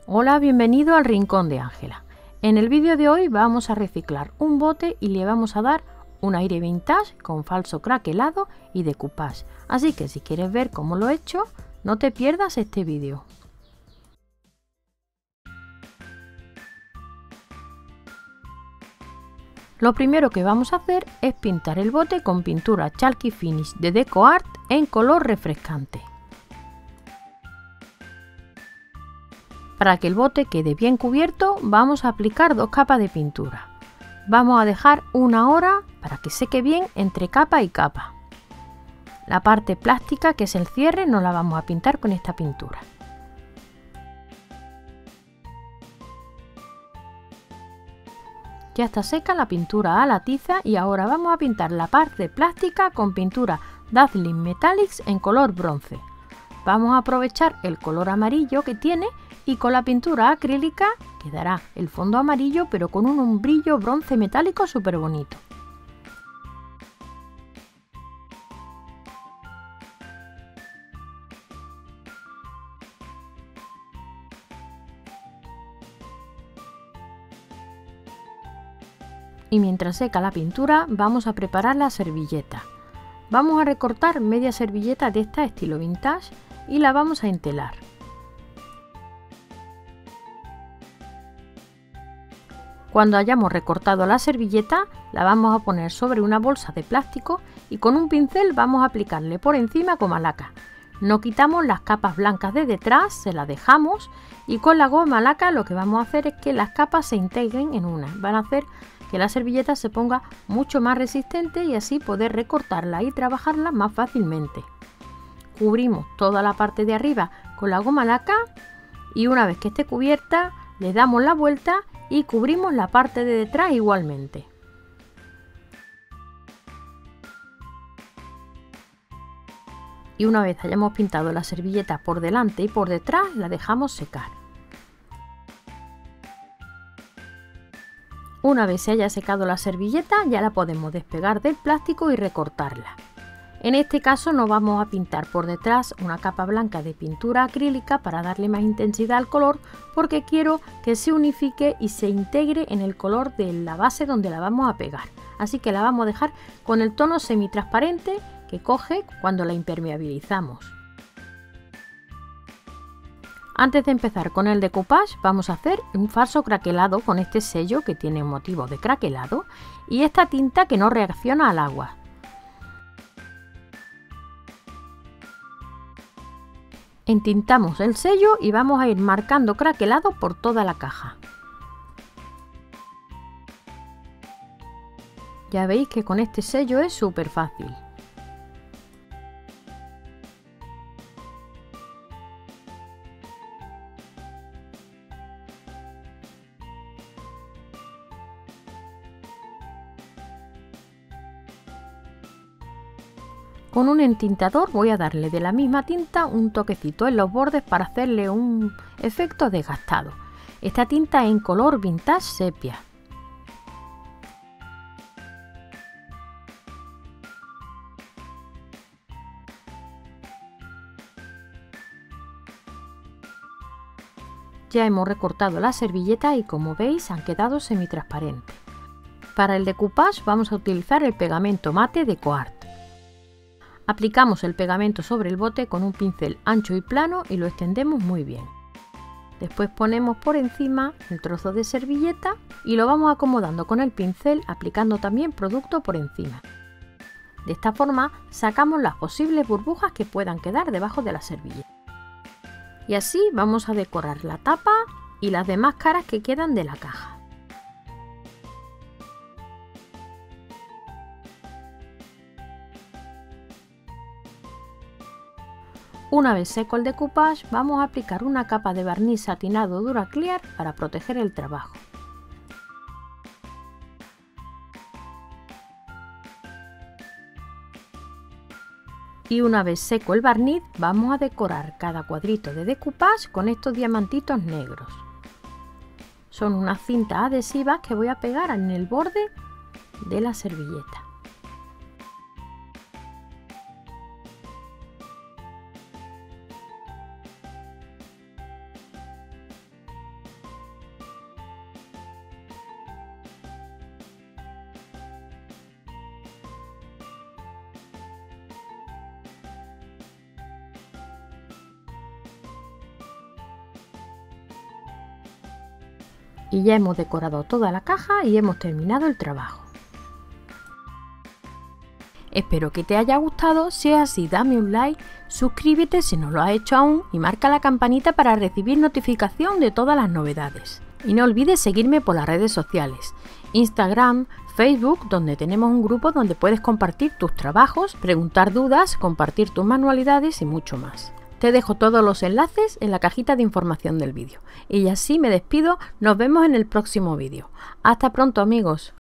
Hola, bienvenido al Rincón de Ángela. En el vídeo de hoy vamos a reciclar un bote y le vamos a dar un aire vintage con falso craquelado y decoupage. Así que si quieres ver cómo lo he hecho, no te pierdas este vídeo. Lo primero que vamos a hacer es pintar el bote con pintura Chalky Finish de DecoArt en color refrescante. Para que el bote quede bien cubierto, vamos a aplicar 2 capas de pintura. Vamos a dejar 1 hora para que seque bien entre capa y capa. La parte plástica, que es el cierre, no la vamos a pintar con esta pintura. Ya está seca la pintura a la tiza y ahora vamos a pintar la parte plástica con pintura Dazzling Metallics en color bronce. Vamos a aprovechar el color amarillo que tiene y con la pintura acrílica quedará el fondo amarillo pero con un brillo bronce metálico súper bonito. Y mientras seca la pintura vamos a preparar la servilleta. Vamos a recortar media servilleta de esta estilo vintage y la vamos a entelar. Cuando hayamos recortado la servilleta la vamos a poner sobre una bolsa de plástico y con un pincel vamos a aplicarle por encima goma laca. No quitamos las capas blancas de detrás, se las dejamos y con la goma laca lo que vamos a hacer es que las capas se integren en una. Van a hacer que la servilleta se ponga mucho más resistente y así poder recortarla y trabajarla más fácilmente. Cubrimos toda la parte de arriba con la goma laca y una vez que esté cubierta le damos la vuelta y cubrimos la parte de detrás igualmente. Y una vez hayamos pintado la servilleta por delante y por detrás la dejamos secar. Una vez se haya secado la servilleta ya la podemos despegar del plástico y recortarla. En este caso no vamos a pintar por detrás una capa blanca de pintura acrílica para darle más intensidad al color porque quiero que se unifique y se integre en el color de la base donde la vamos a pegar. Así que la vamos a dejar con el tono semitransparente que coge cuando la impermeabilizamos. Antes de empezar con el decoupage vamos a hacer un falso craquelado con este sello que tiene un motivo de craquelado y esta tinta que no reacciona al agua. Entintamos el sello y vamos a ir marcando craquelado por toda la caja. Ya veis que con este sello es súper fácil. Con un entintador voy a darle de la misma tinta un toquecito en los bordes para hacerle un efecto desgastado. Esta tinta es en color vintage sepia. Ya hemos recortado la servilleta y como veis han quedado semitransparentes. Para el decoupage vamos a utilizar el pegamento mate DecoArt. Aplicamos el pegamento sobre el bote con un pincel ancho y plano y lo extendemos muy bien. Después ponemos por encima el trozo de servilleta y lo vamos acomodando con el pincel aplicando también producto por encima. De esta forma sacamos las posibles burbujas que puedan quedar debajo de la servilleta. Y así vamos a decorar la tapa y las demás caras que quedan de la caja. Una vez seco el decoupage vamos a aplicar una capa de barniz satinado Duraclear para proteger el trabajo. Y una vez seco el barniz vamos a decorar cada cuadrito de decoupage con estos diamantitos negros. Son unas cintas adhesivas que voy a pegar en el borde de la servilleta. Y ya hemos decorado toda la caja y hemos terminado el trabajo. Espero que te haya gustado. Si es así, dame un like, suscríbete si no lo has hecho aún y marca la campanita para recibir notificación de todas las novedades. Y no olvides seguirme por las redes sociales, Instagram, Facebook, donde tenemos un grupo donde puedes compartir tus trabajos, preguntar dudas, compartir tus manualidades y mucho más. Te dejo todos los enlaces en la cajita de información del vídeo. Y así me despido, nos vemos en el próximo vídeo. Hasta pronto, amigos.